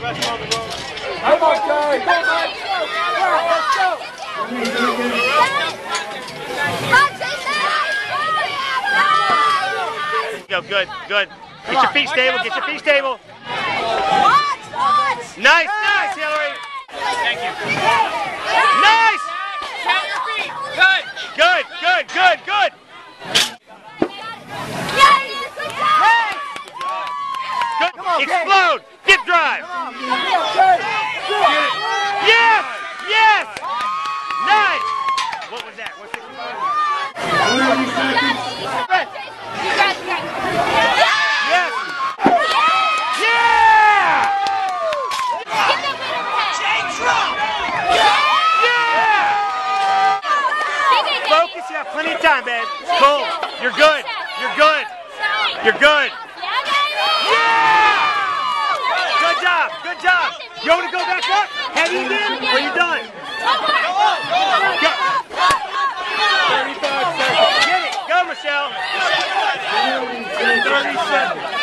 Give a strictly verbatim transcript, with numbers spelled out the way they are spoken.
Come on, guys. Let's go. Go, good, good. Get your feet stable, get your feet stable. Watch, watch. Nice, nice, Hillary. Thank you. Nice. Count your feet. Good. Good, good, good, good. Good. Explode. Dip drive. Yes, yes. Nice. What was that? What's it? Yes. Yeah. Yeah. Focus. You have plenty of time, babe. Cole, you're good. You're good. You're good. Yeah. Good job. Good job. You want to go back up? Heavy again? Or are you done? Go. thirty-five seconds. Get it. Go, Michelle. thirty seconds.